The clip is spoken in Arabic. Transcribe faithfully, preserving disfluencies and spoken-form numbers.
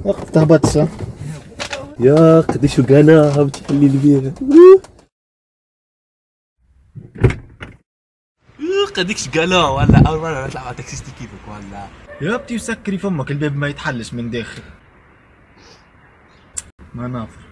وقف تهبطش. يا قداش وقعنا هبط الليل بيها. قديكش قالا ولا اول مره نطلع مع تاكسيستي كيفك ولا يا بتي سكري فمك الباب ما يتحلش من داخل. ما نافر.